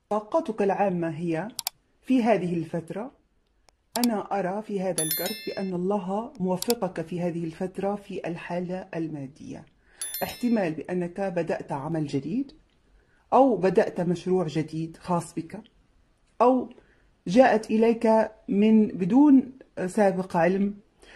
طاقتك العامة هي في هذه الفترة. أنا أرى في هذا الكرت بأن الله موفقك في هذه الفترة في الحالة المادية. احتمال بأنك بدأت عمل جديد، أو بدأت مشروع جديد خاص بك، أو جاءت إليك من بدون سابق علم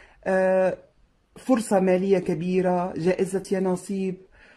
فرصة مالية كبيرة، جائزة يناصيب،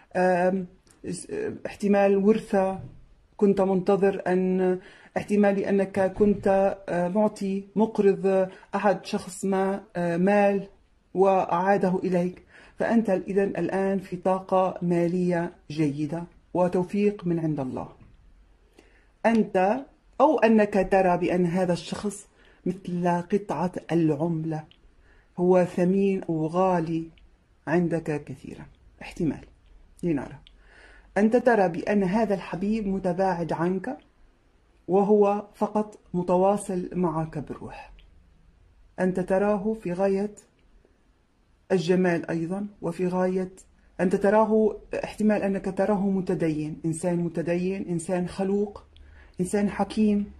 احتمال ورثة كنت منتظر أن، احتمال أنك كنت معطي مقرض أحد شخص ما مال وأعاده إليك، فأنت إذن الآن في طاقة مالية جيدة وتوفيق من عند الله. أنت أو أنك ترى بأن هذا الشخص مثل قطعة العملة، هو ثمين أو غالي عندك كثيرا. احتمال، لنرى. أنت ترى بأن هذا الحبيب متباعد عنك، وهو فقط متواصل معك بالروح. أنت تراه في غاية الجمال أيضا، وفي غاية أنت تراه، احتمال أنك تراه متدين، إنسان متدين، إنسان خلوق، إنسان حكيم،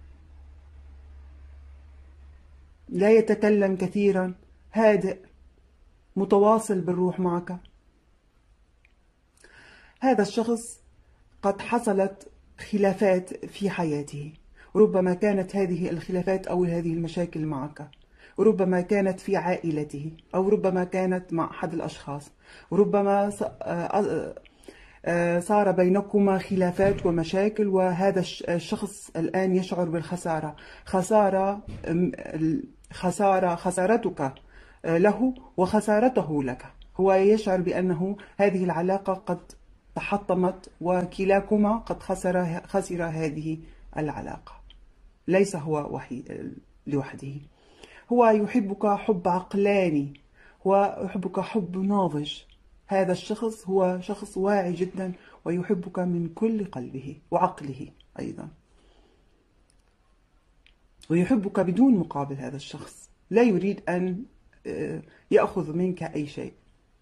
لا يتكلم كثيرا، هادئ، متواصل بالروح معك. هذا الشخص قد حصلت خلافات في حياته، ربما كانت هذه الخلافات أو هذه المشاكل معك، وربما كانت في عائلته، أو ربما كانت مع أحد الأشخاص، وربما صار بينكما خلافات ومشاكل، وهذا الشخص الآن يشعر بالخسارة، خسارتك له وخسارته لك. هو يشعر بأنه هذه العلاقة قد تحطمت، وكلاكما قد خسر هذه العلاقة. ليس هو وحيد لوحده، هو يحبك حب عقلاني، هو يحبك حب ناضج. هذا الشخص هو شخص واعي جدا، ويحبك من كل قلبه وعقله أيضا، ويحبك بدون مقابل. هذا الشخص لا يريد أن يأخذ منك أي شيء.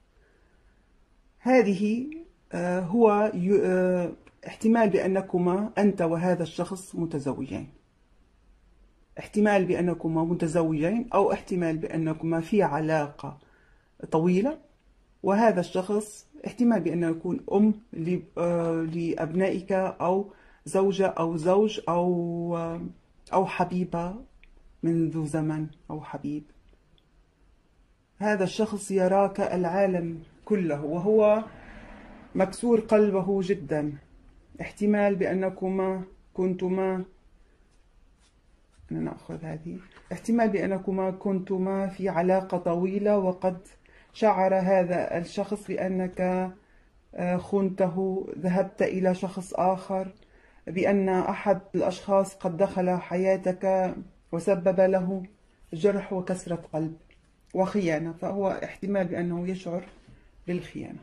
هذه هو احتمال بأنكما أنت وهذا الشخص متزوجين، احتمال بأنكما متزوجين، أو احتمال بأنكما في علاقة طويلة، وهذا الشخص احتمال بأنه يكون أم لأبنائك، أو زوجة أو زوج، أو حبيبة منذ زمن، أو حبيب. هذا الشخص يراك العالم كله، وهو مكسور قلبه جدا. احتمال بأنكما كنتما، نأخذ هذه، احتمال بأنكما كنتما في علاقة طويلة، وقد شعر هذا الشخص بأنك خنته، ذهبت إلى شخص آخر، بأن أحد الأشخاص قد دخل حياتك وسبب له جرح وكسرة قلب وخيانة، فهو احتمال بأنه يشعر بالخيانة.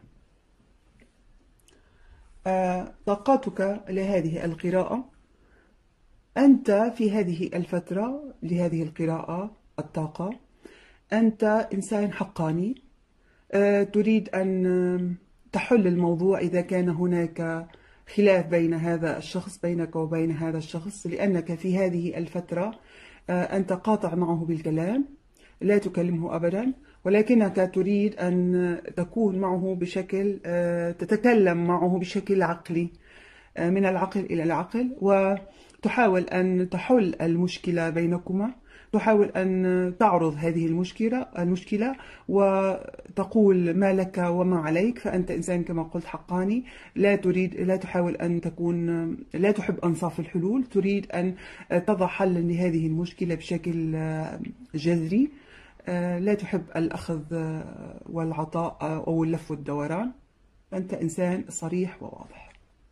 طاقاتك لهذه القراءة: أنت في هذه الفترة لهذه القراءة الطاقة، أنت إنسان حقاني، تريد أن تحل الموضوع إذا كان هناك خلاف بين هذا الشخص، بينك وبين هذا الشخص، لأنك في هذه الفترة أنت قاطع معه بالكلام، لا تكلمه أبدا، ولكنك تريد أن تكون معه بشكل، تتكلم معه بشكل عقلي، من العقل إلى العقل، وتحاول أن تحل المشكلة بينكما. تحاول أن تعرض هذه المشكلة وتقول ما لك وما عليك. فأنت إنسان كما قلت حقاني، لا تحاول أن تكون، لا تحب أنصاف الحلول، تريد أن تضع حلا لهذه المشكلة بشكل جذري. لا تحب الأخذ والعطاء أو اللف والدوران. أنت إنسان صريح وواضح.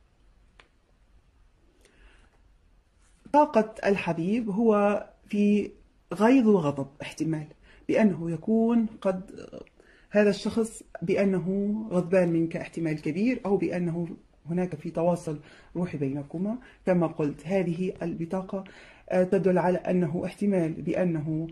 طاقة الحبيب هو في غيظ وغضب، احتمال بأنه يكون قد، هذا الشخص بأنه غضبان منك احتمال كبير، أو بأنه هناك في تواصل روحي بينكما. كما قلت هذه البطاقة تدل على أنه احتمال بأنه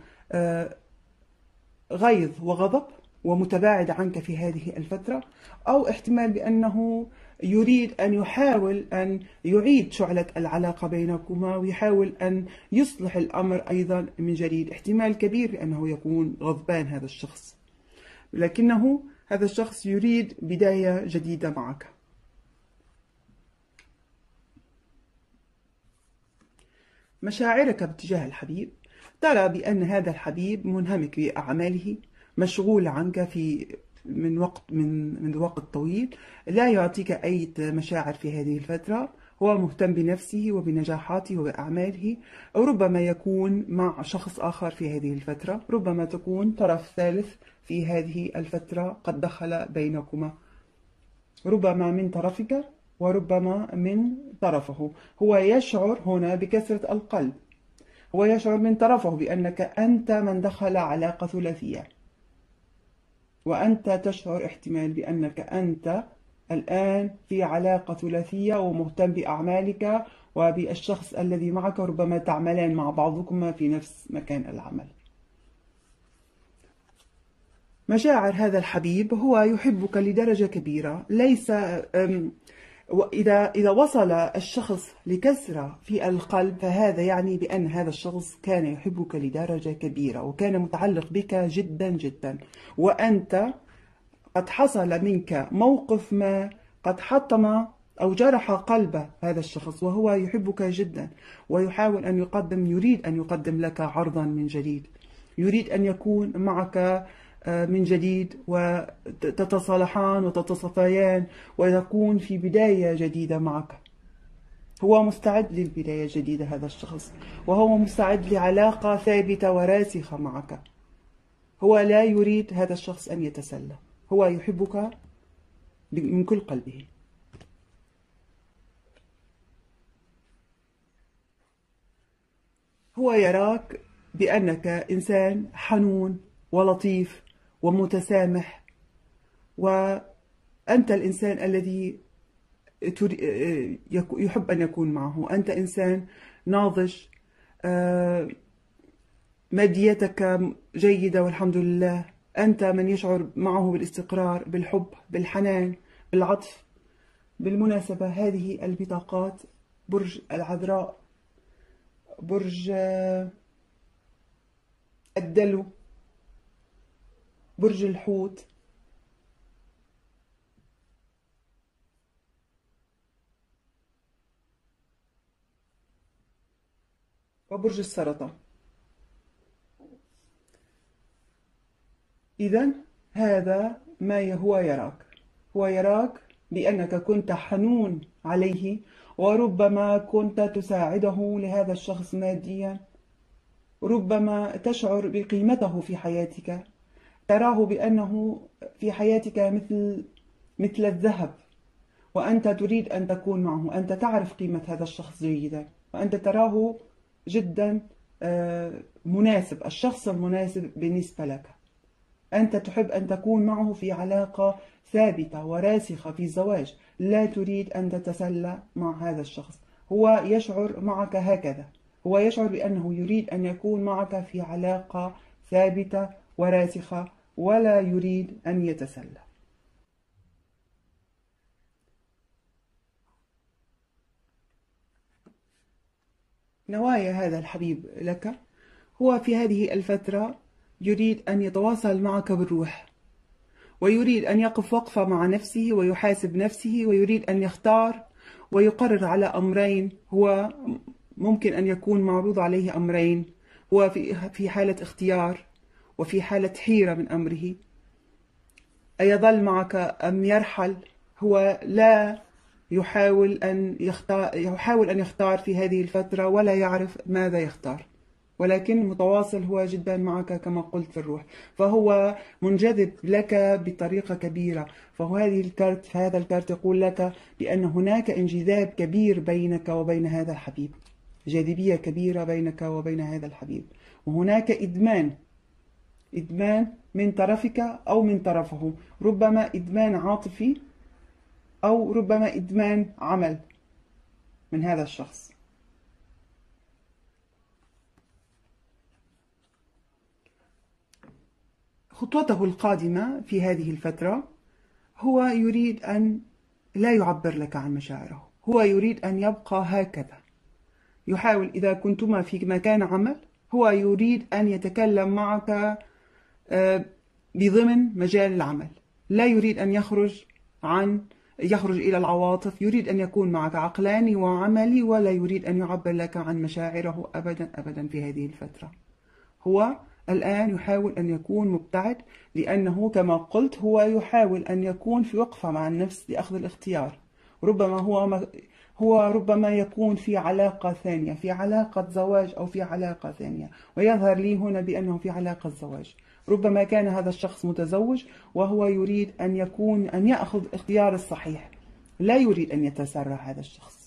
غيظ وغضب ومتباعد عنك في هذه الفترة، أو احتمال بأنه يريد أن يحاول أن يعيد شعلة العلاقة بينكما، ويحاول أن يصلح الأمر أيضا من جديد. احتمال كبير أنه يكون غضبان هذا الشخص، لكنه هذا الشخص يريد بداية جديدة معك. مشاعرك باتجاه الحبيب: ترى بأن هذا الحبيب منهمك بأعماله، مشغول عنك من وقت طويل، لا يعطيك أي مشاعر في هذه الفترة. هو مهتم بنفسه وبنجاحاته وبأعماله، أو ربما يكون مع شخص آخر في هذه الفترة، ربما تكون طرف ثالث في هذه الفترة قد دخل بينكما، ربما من طرفك وربما من طرفه. هو يشعر هنا بكسرة القلب، هو يشعر من طرفه بأنك أنت من دخل علاقة ثلاثية، وأنت تشعر احتمال بأنك أنت الآن في علاقة ثلاثية ومهتم بأعمالك وبالشخص الذي معك، ربما تعملان مع بعضكما في نفس مكان العمل. مشاعر هذا الحبيب: هو يحبك لدرجة كبيرة، ليس إذا وصل الشخص لكسرة في القلب، فهذا يعني بأن هذا الشخص كان يحبك لدرجة كبيرة وكان متعلق بك جدا جدا، وأنت قد حصل منك موقف ما قد حطم أو جرح قلب هذا الشخص، وهو يحبك جدا ويحاول أن يريد أن يقدم لك عرضا من جديد، يريد أن يكون معك من جديد، وتتصالحان وتتصافيان ويكون في بداية جديدة معك. هو مستعد للبداية الجديدة هذا الشخص، وهو مستعد لعلاقة ثابتة وراسخة معك. هو لا يريد هذا الشخص أن يتسلى، هو يحبك من كل قلبه. هو يراك بأنك إنسان حنون ولطيف ومتسامح، وأنت الإنسان الذي يحب أن يكون معه. أنت إنسان ناضج، ماديتك جيدة والحمد لله، أنت من يشعر معه بالاستقرار، بالحب، بالحنان، بالعطف. بالمناسبة هذه البطاقات: برج العذراء، برج الدلو، برج الحوت، وبرج السرطان. إذن هذا ما هو يراك، هو يراك بأنك كنت حنون عليه، وربما كنت تساعده لهذا الشخص ماديا، ربما تشعر بقيمته في حياتك، تراه بأنه في حياتك مثل الذهب، وأنت تريد أن تكون معه. أنت تعرف قيمة هذا الشخص جيدا، وأنت تراه جدا مناسب، الشخص المناسب بالنسبة لك. أنت تحب أن تكون معه في علاقة ثابتة وراسخة في زواج، لا تريد أن تتسلى مع هذا الشخص. هو يشعر معك هكذا، هو يشعر بأنه يريد أن يكون معك في علاقة ثابتة وراسخة، ولا يريد أن يتسلى. نوايا هذا الحبيب لك: هو في هذه الفترة يريد أن يتواصل معك بالروح، ويريد أن يقف وقفة مع نفسه ويحاسب نفسه، ويريد أن يختار ويقرر على أمرين. هو ممكن أن يكون معروض عليه أمرين، هو في حالة اختيار وفي حالة حيرة من أمره: أيظل معك أم يرحل؟ هو لا يحاول أن يختار في هذه الفترة، ولا يعرف ماذا يختار، ولكن متواصل هو جدا معك كما قلت في الروح. فهو منجذب لك بطريقة كبيرة. فهذا الكارت يقول لك بأن هناك انجذاب كبير بينك وبين هذا الحبيب، جاذبية كبيرة بينك وبين هذا الحبيب، وهناك إدمان من طرفك أو من طرفه، ربما إدمان عاطفي أو ربما إدمان عمل من هذا الشخص. خطوته القادمة في هذه الفترة: هو يريد أن لا يعبر لك عن مشاعره، هو يريد أن يبقى هكذا. يحاول إذا كنتما في مكان عمل، هو يريد أن يتكلم معك بضمن مجال العمل، لا يريد أن يخرج إلى العواطف، يريد أن يكون معك عقلاني وعملي، ولا يريد أن يعبر لك عن مشاعره أبدا أبدا في هذه الفترة. هو الآن يحاول أن يكون مبتعد، لأنه كما قلت هو يحاول أن يكون في وقفة مع النفس لأخذ الاختيار. ربما هو ربما يكون في علاقة ثانية، في علاقة زواج أو في علاقة ثانية، ويظهر لي هنا بأنه في علاقة زواج. ربما كان هذا الشخص متزوج وهو يريد أن يأخذ الاختيار الصحيح، لا يريد أن يتسرع هذا الشخص.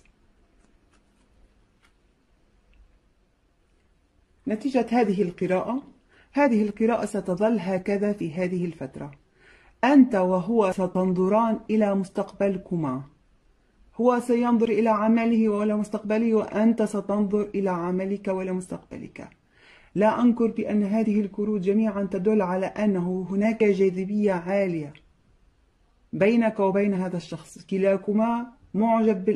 نتيجة هذه القراءة ستظل هكذا في هذه الفترة. أنت وهو ستنظران إلى مستقبلكما، هو سينظر إلى عمله ولا مستقبله، وأنت ستنظر إلى عملك ولا مستقبلك. لا أنكر بأن هذه الكروت جميعا تدل على أنه هناك جاذبية عالية بينك وبين هذا الشخص، كلاكما معجب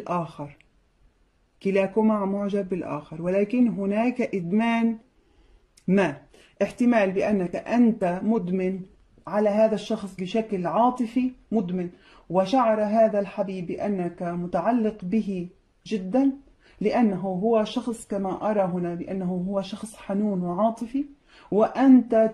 بالآخر، ولكن هناك إدمان ما. احتمال بأنك أنت مدمن على هذا الشخص بشكل عاطفي مدمن، وشعر هذا الحبيب بأنك متعلق به جدا، لأنه هو شخص كما أرى هنا بأنه هو شخص حنون وعاطفي، وأنت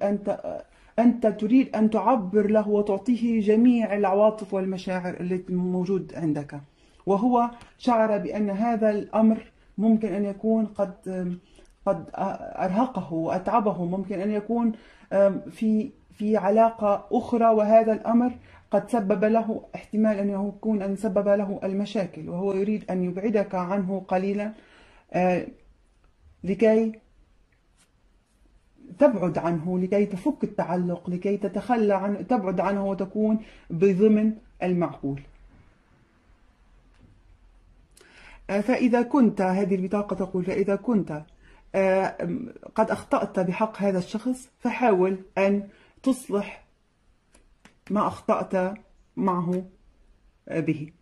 تريد أن تعبر له وتعطيه جميع العواطف والمشاعر التي موجود عندك. وهو شعر بأن هذا الأمر ممكن أن يكون قد أرهقه وأتعبه، ممكن أن يكون في علاقة أخرى، وهذا الأمر قد سبب له، احتمال أن سبب له المشاكل، وهو يريد أن يبعدك عنه قليلا لكي تبعد عنه، لكي تفك التعلق، لكي تتخلى عنه، تبعد عنه وتكون بضمن المعقول. فإذا كنت، هذه البطاقة تقول، فإذا كنت قد أخطأت بحق هذا الشخص، فحاول أن تصلح ما أخطأت معه به.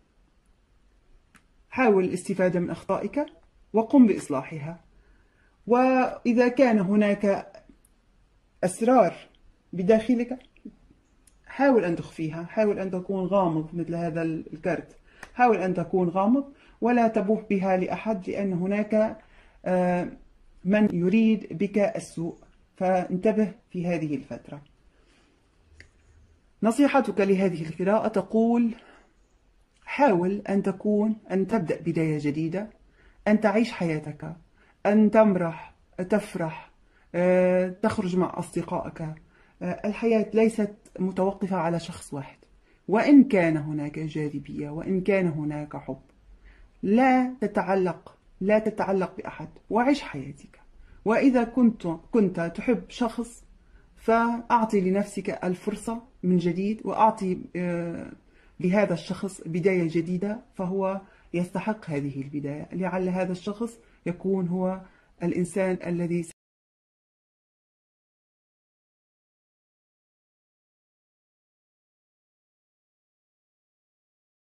حاول الاستفادة من أخطائك وقم بإصلاحها. وإذا كان هناك أسرار بداخلك، حاول أن تخفيها، حاول أن تكون غامض مثل هذا الكرت، حاول أن تكون غامض ولا تبوح بها لأحد، لأن هناك من يريد بك السوء، فانتبه في هذه الفترة. نصيحتك لهذه القراءة تقول: حاول أن تبدأ بداية جديدة، أن تعيش حياتك، أن تمرح، تفرح، تخرج مع أصدقائك. الحياة ليست متوقفة على شخص واحد، وإن كان هناك جاذبية وإن كان هناك حب، لا تتعلق بأحد وعيش حياتك. وإذا كنت تحب شخص، فأعطي لنفسك الفرصة من جديد، وأعطي لهذا الشخص بداية جديدة، فهو يستحق هذه البداية، لعل هذا الشخص يكون هو الإنسان الذي